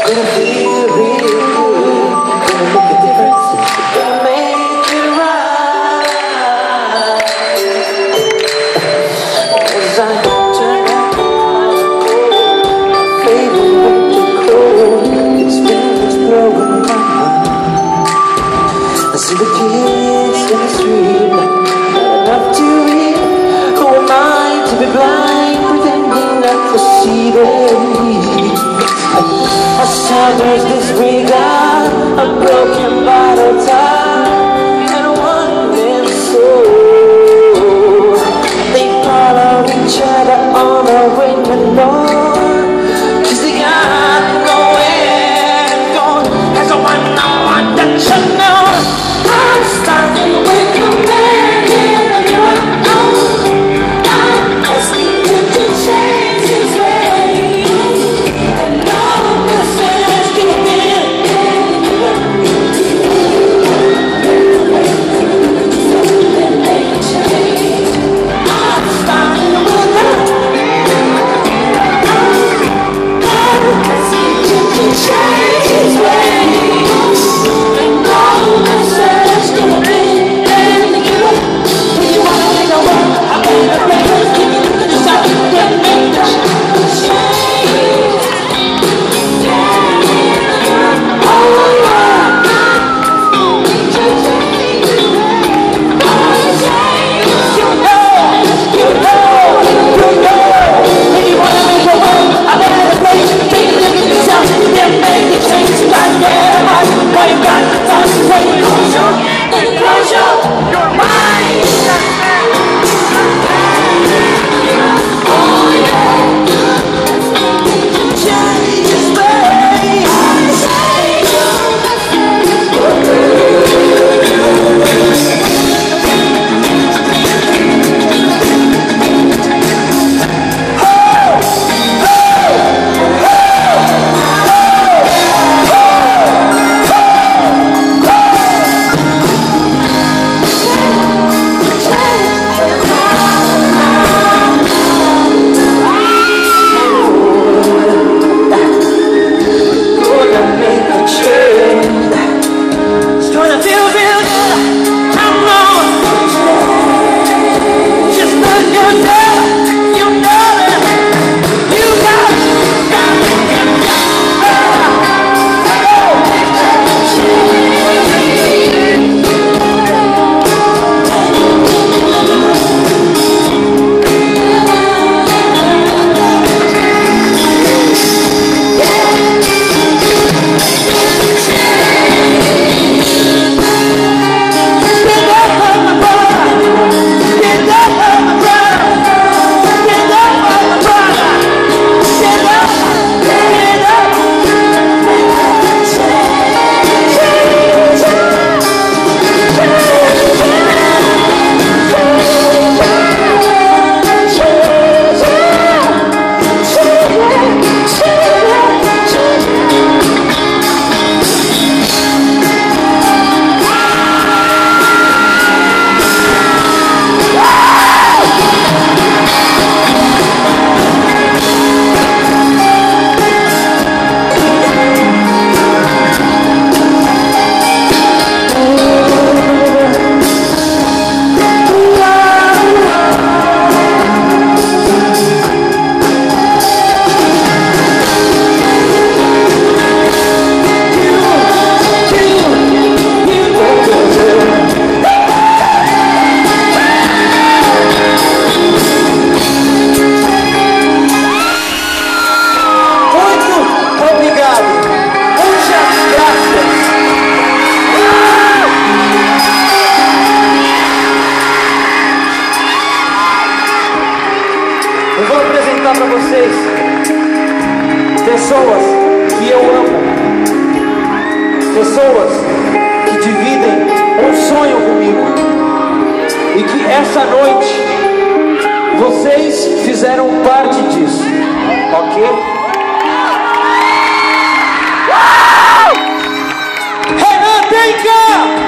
Gonna feel real good. Gonna make a difference. Gonna make it right. As I turn out the fire, my favorite winter cold. It's wind that's blowing my mind. I see the kids in the street, not enough to eat. Who am I to be blind, pretending not to see their needs? I saw there's this ring out, a broken bottle top, and one limp soul. They follow each other on the wind and Lord, 'cause they got nowhere to go. As a one on one that you know, I'm starting with your man in the mirror. I'm asking you to change his ways, and all this is giving. I'm starting with you. I'm asking you to change his ways, and all this is giving. You wanna make a world, I better make it. Decide to make the change. Eu vou apresentar para vocês pessoas que eu amo, pessoas que dividem um sonho comigo e que essa noite vocês fizeram parte disso, ok? Renan, vem cá!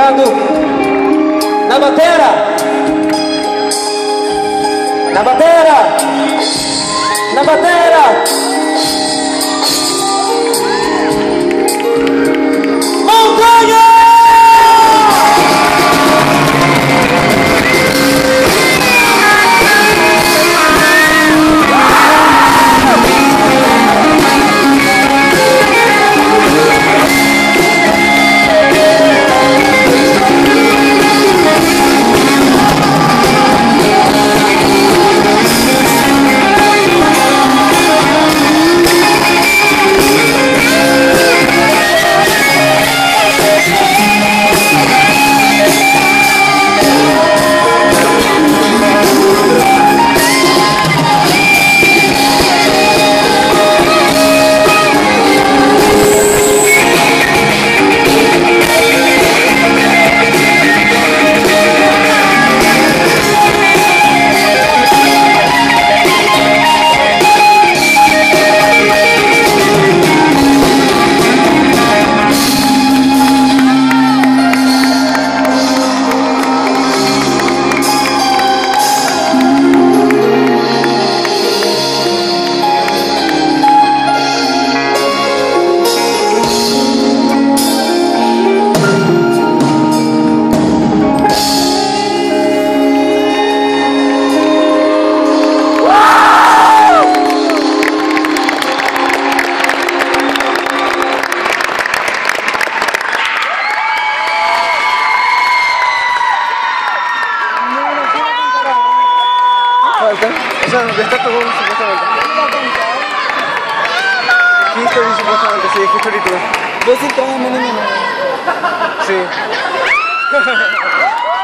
lagu na batera, na batera, na batera. Montanha! O sea, ya está todo supuestamente. History supuestamente, sí, History Tour. ¿Ves el trabajo de mi niño? Sí.